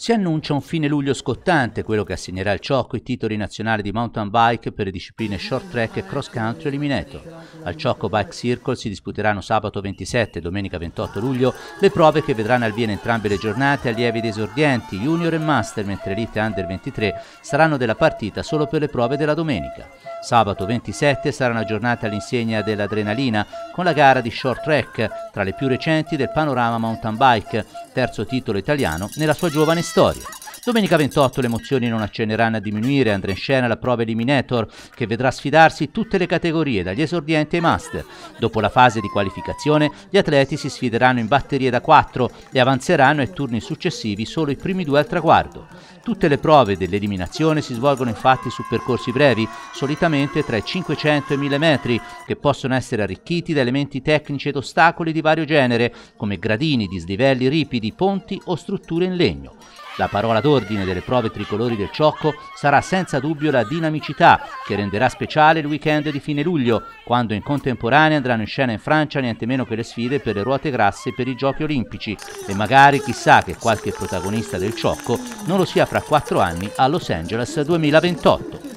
Si annuncia un fine luglio scottante, quello che assegnerà al Ciocco i titoli nazionali di mountain bike per le discipline short track e cross country eliminator. Al Ciocco Bike Circle si disputeranno sabato 27 e domenica 28 luglio le prove che vedranno al via in entrambe le giornate allievi ed esordienti, junior e master, mentre elite under 23 saranno della partita solo per le prove della domenica. Sabato 27 sarà una giornata all'insegna dell'adrenalina con la gara di short track, tra le più recenti del panorama mountain bike, terzo titolo italiano nella sua giovane storia. Domenica 28 le emozioni non accenneranno a diminuire, andrà in scena la prova eliminator che vedrà sfidarsi tutte le categorie, dagli esordienti ai master. Dopo la fase di qualificazione gli atleti si sfideranno in batterie da 4 e avanzeranno ai turni successivi solo i primi 2 al traguardo. Tutte le prove dell'eliminazione si svolgono infatti su percorsi brevi, solitamente tra i 500 e i 1000 metri, che possono essere arricchiti da elementi tecnici ed ostacoli di vario genere, come gradini, dislivelli ripidi, ponti o strutture in legno. La parola d'ordine delle prove tricolori del Ciocco sarà senza dubbio la dinamicità, che renderà speciale il weekend di fine luglio, quando in contemporanea andranno in scena in Francia niente meno che le sfide per le ruote grasse per i Giochi Olimpici e magari chissà che qualche protagonista del Ciocco non lo sia fra 4 anni a Los Angeles 2028.